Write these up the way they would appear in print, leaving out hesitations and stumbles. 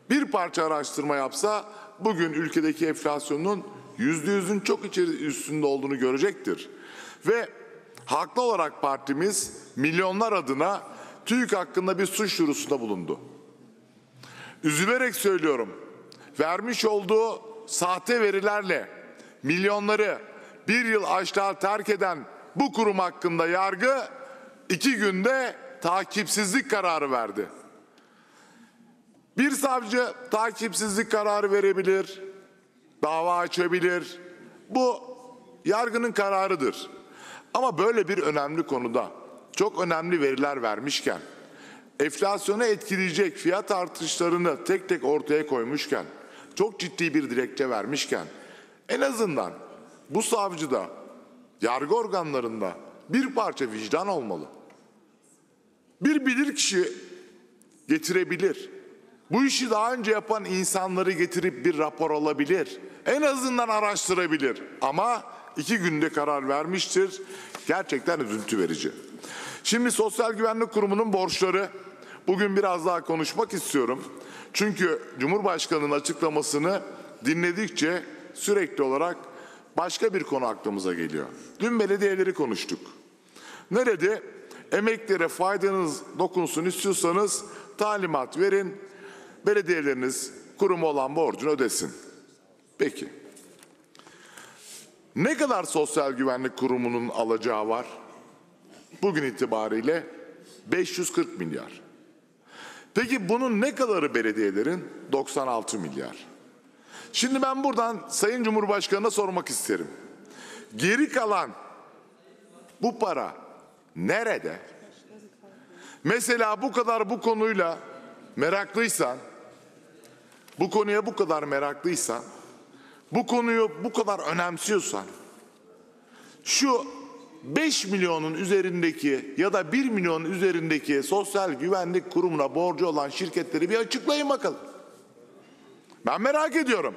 bir parça araştırma yapsa bugün ülkedeki enflasyonun %100'ün çok üstünde olduğunu görecektir. Ve haklı olarak partimiz milyonlar adına TÜİK hakkında bir suç duyurusunda bulundu. Üzülerek söylüyorum, vermiş olduğu sahte verilerle milyonları bir yıl açlığa terk eden bu kurum hakkında yargı 2 günde takipsizlik kararı verdi. Bir savcı takipsizlik kararı verebilir, dava açabilir. Bu yargının kararıdır. Ama böyle bir önemli konuda çok önemli veriler vermişken, enflasyonu etkileyecek fiyat artışlarını tek tek ortaya koymuşken, çok ciddi bir dilekçe vermişken, en azından bu savcıda, yargı organlarında bir parça vicdan olmalı. Bir bilirkişi getirebilir. Bu işi daha önce yapan insanları getirip bir rapor alabilir. En azından araştırabilir. Ama 2 günde karar vermiştir. Gerçekten üzüntü verici. Şimdi Sosyal Güvenlik Kurumu'nun borçları. Bugün biraz daha konuşmak istiyorum. Çünkü Cumhurbaşkanı'nın açıklamasını dinledikçe sürekli olarak başka bir konu aklımıza geliyor. Dün belediyeleri konuştuk. Ne dedi? Emeklilere faydanız dokunsun istiyorsanız talimat verin. Belediyeleriniz kurumu olan borcunu ödesin. Peki. Ne kadar Sosyal Güvenlik Kurumu'nun alacağı var? Bugün itibariyle 540 milyar. Peki bunun ne kadarı belediyelerin? 96 milyar. Şimdi ben buradan Sayın Cumhurbaşkanı'na sormak isterim. Geri kalan bu para nerede? Mesela bu kadar bu konuyla meraklıysan, bu konuya bu kadar meraklıysan, bu konuyu bu kadar önemsiyorsan, şu 5 milyonun üzerindeki ya da 1 milyonun üzerindeki Sosyal Güvenlik Kurumu'na borcu olan şirketleri bir açıklayın bakalım. Ben merak ediyorum.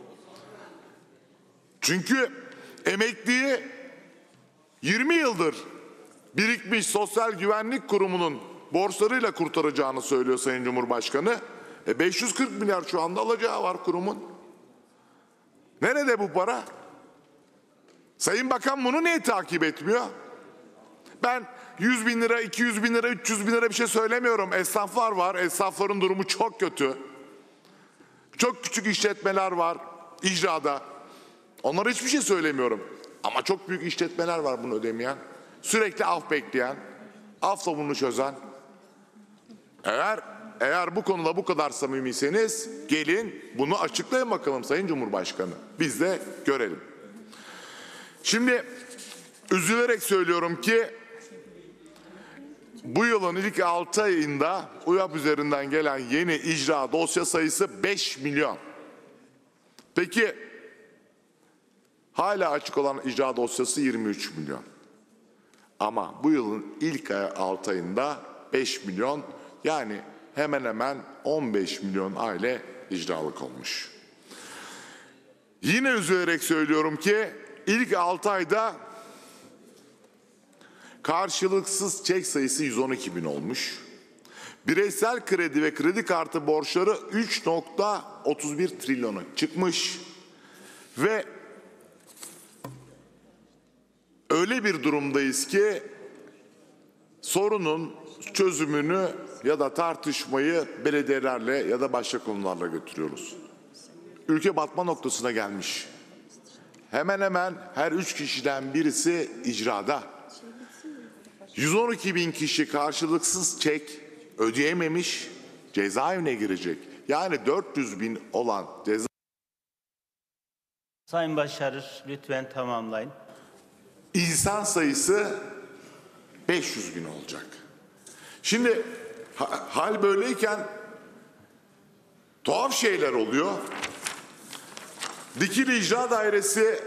Çünkü emekliyi 20 yıldır birikmiş Sosyal Güvenlik Kurumu'nun borçlarıyla kurtaracağını söylüyor Sayın Cumhurbaşkanı. 540 milyar şu anda alacağı var kurumun. Nerede bu para? Sayın Bakan bunu niye takip etmiyor? Ben 100 bin lira, 200 bin lira, 300 bin lira bir şey söylemiyorum. Esnaflar var. Esnafların durumu çok kötü. Çok küçük işletmeler var icrada. Onlara hiçbir şey söylemiyorum. Ama çok büyük işletmeler var bunu ödemeyen. Sürekli af bekleyen, afla bunu çözen. Eğer bu konuda bu kadar samimiyseniz gelin bunu açıklayın bakalım Sayın Cumhurbaşkanı. Biz de görelim. Şimdi üzülerek söylüyorum ki bu yılın ilk 6 ayında UYAP üzerinden gelen yeni icra dosya sayısı 5 milyon. Peki hala açık olan icra dosyası 23 milyon. Ama bu yılın ilk 6 ayında 5 milyon, yani hemen hemen 15 milyon aile icralık olmuş. Yine üzülerek söylüyorum ki ilk 6 ayda karşılıksız çek sayısı 112 bin olmuş. Bireysel kredi ve kredi kartı borçları 3,31 trilyona çıkmış. Ve öyle bir durumdayız ki sorunun çözümünü ya da tartışmayı belediyelerle ya da başka konularla götürüyoruz. Ülke batma noktasına gelmiş. Hemen hemen her 3 kişiden birisi icrada. 112 bin kişi karşılıksız çek ödeyememiş, cezaevine girecek. Yani 400 bin olan ceza. Sayın Başarır, lütfen tamamlayın. İnsan sayısı 500 bin olacak. Şimdi hal böyleyken tuhaf şeyler oluyor. Dikili İcra Dairesi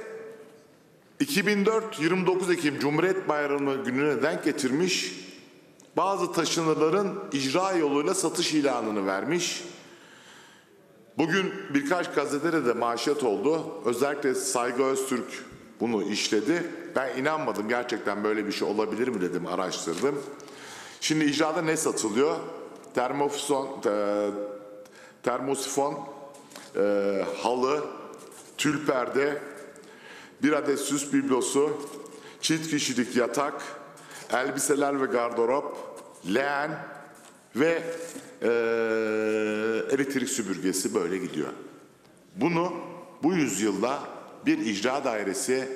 2004 29 Ekim Cumhuriyet Bayramı gününe denk getirmiş. Bazı taşınırların icra yoluyla satış ilanını vermiş. Bugün birkaç gazetede de manşet oldu. Özellikle Saygı Öztürk bunu işledi. Ben inanmadım, gerçekten böyle bir şey olabilir mi dedim, araştırdım. Şimdi icrada ne satılıyor? termosifon, halı, tül perde, bir adet süs biblosu, çift kişilik yatak, elbiseler ve gardırop, leğen ve elektrik süpürgesi böyle gidiyor. Bunu bu yüzyılda bir icra dairesi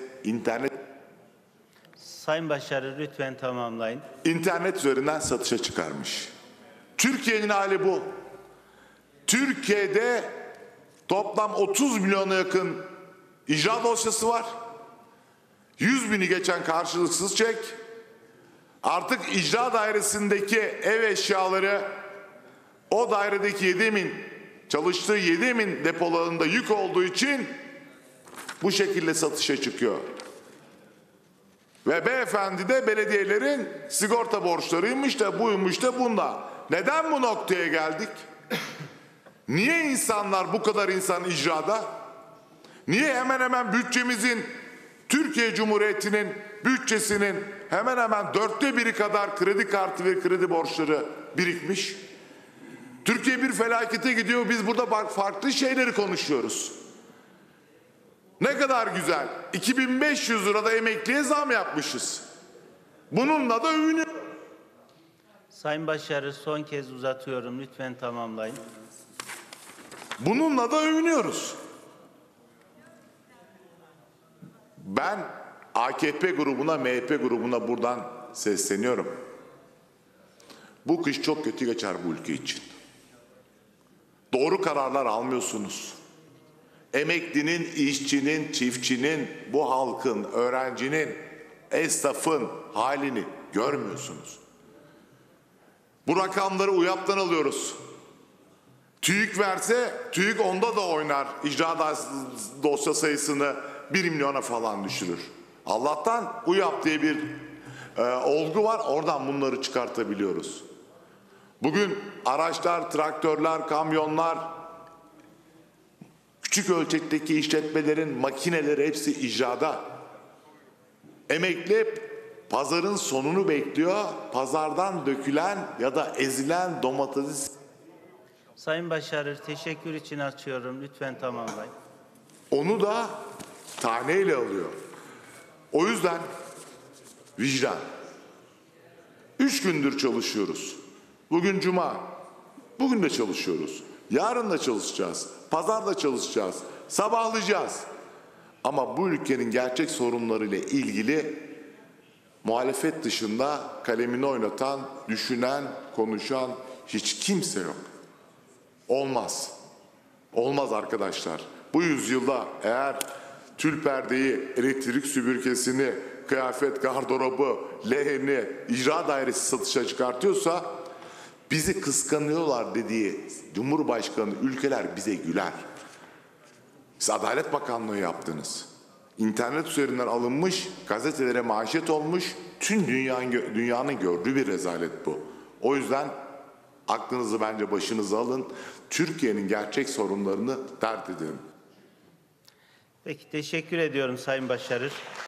Sayın Başarır lütfen tamamlayın. internet üzerinden satışa çıkarmış. Türkiye'nin hali bu. Türkiye'de toplam 30 milyona yakın icra dosyası var. 100 bini geçen karşılıksız çek. Artık icra dairesindeki ev eşyaları o dairedeki çalıştığı 7.000 depolarında yük olduğu için bu şekilde satışa çıkıyor. Ve beyefendi de belediyelerin sigorta borçlarıymış da buymuş da bunda. Neden bu noktaya geldik? Niye insanlar bu kadar insan icrada? Niye hemen hemen bütçemizin, Türkiye Cumhuriyeti'nin bütçesinin hemen hemen 1/4 kadar kredi kartı ve kredi borçları birikmiş? Türkiye bir felakete gidiyor, biz burada farklı şeyleri konuşuyoruz. Ne kadar güzel. 2.500 lirada emekliye zam yapmışız. Bununla da övünüyor. Sayın Başarır son kez uzatıyorum. Lütfen tamamlayın. Bununla da övünüyoruz. Ben AKP grubuna, MHP grubuna buradan sesleniyorum. Bu kış çok kötü geçer bu ülke için. Doğru kararlar almıyorsunuz. Emeklinin, işçinin, çiftçinin, bu halkın, öğrencinin, esnafın halini görmüyorsunuz. Bu rakamları UYAP'tan alıyoruz. TÜİK verse, TÜİK onda da oynar. İcra dosya sayısını 1 milyona falan düşürür. Allah'tan UYAP diye bir olgu var, oradan bunları çıkartabiliyoruz. Bugün araçlar, traktörler, kamyonlar, küçük ölçekteki işletmelerin makineleri hepsi icrada. Emekli pazarın sonunu bekliyor. Pazardan dökülen ya da ezilen domatesi. Sayın Başarır teşekkür için açıyorum. Lütfen tamamlayın. Onu da taneyle alıyor. O yüzden vicdan. 3 gündür çalışıyoruz. Bugün cuma. Bugün de çalışıyoruz. Yarın da çalışacağız. Pazar da çalışacağız. Sabahlayacağız. Ama bu ülkenin gerçek sorunlarıyla ilgili muhalefet dışında kalemini oynatan, düşünen, konuşan hiç kimse yok. Olmaz. Olmaz arkadaşlar. Bu yüzyılda eğer tül perdeyi, elektrik süpürgesini, kıyafet gardırobu, leğeni, icra dairesi satışa çıkartıyorsa bizi kıskanıyorlar dediği Cumhurbaşkanı ülkeler bize güler. Siz Adalet Bakanlığı yaptınız. İnternet üzerinden alınmış, gazetelere manşet olmuş, tüm dünyanın gördüğü bir rezalet bu. O yüzden aklınızı bence başınıza alın. Türkiye'nin gerçek sorunlarını dert edin. Peki teşekkür ediyorum Sayın Başarır.